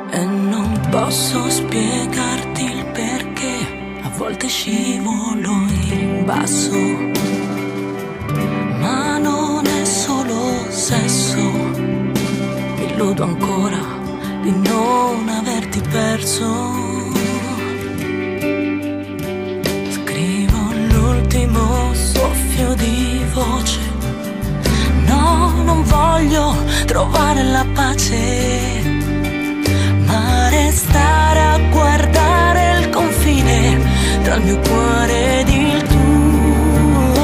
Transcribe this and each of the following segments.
E non posso spiegarti il perché, a volte scivolo in basso, ma non è solo sesso. Mi illudo ancora di non averti perso. Scrivo l'ultimo soffio di voce. No, non voglio trovare la pace, ma restare a guardare il confine tra il mio cuore ed il tuo.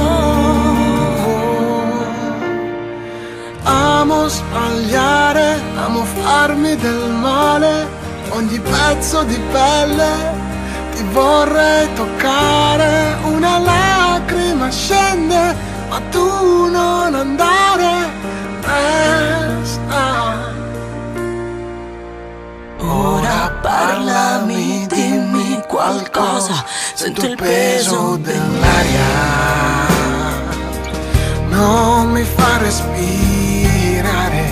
Amo sbagliare, amo farmi del male, ogni pezzo di pelle ti vorrei toccare. Una lacrima scende, ma tu non andare, resta. Ora parlami, dimmi qualcosa, sento il peso dell'aria. Non mi fa respirare,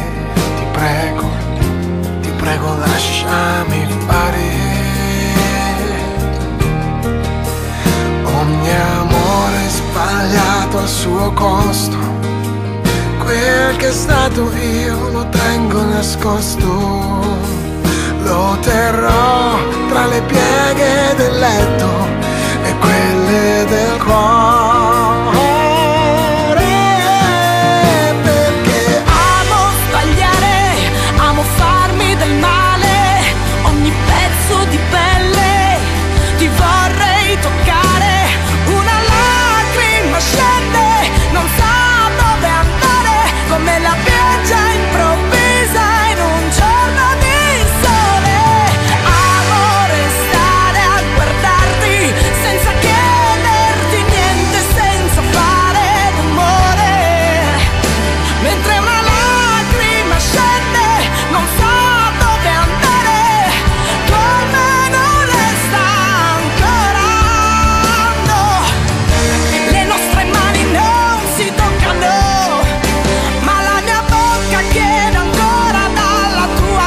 ti prego lasciami fare. Ogni amore sbagliato al suo costo, quel che è stato io lo tengo nascosto. Lo terrò tra le pieghe del letto e quelle del cuore, perché amo sbagliare, amo farmi del male, ogni pezzo di pelle ti vorrei toccare. Una lacrima scende, non sa dove andare, come la pioggia improvvisa in un giorno di sole. Amo restare a guardarti senza chiederti niente, senza fare rumore, mentre una lacrima scende, non sa dove andare, come non le sta ancorando. Le nostre mani non si toccano, ma la mia bocca chiede ancora dalla tua,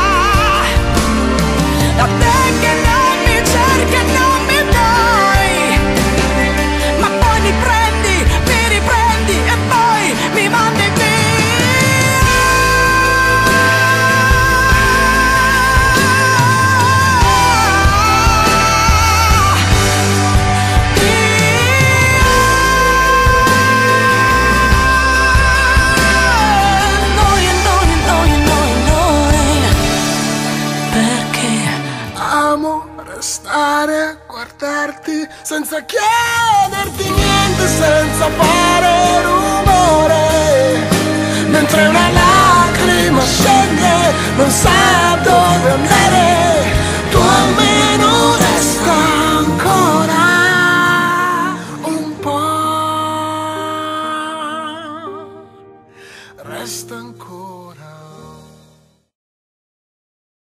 da te che non mi cerchi e non mi dai, ma poi mi prendi, mi riprendi e poi mi mandi via. Noi, perché amo restare a guardarti senza chiederti niente, senza fare rumore, mentre una lacrima scende, non sai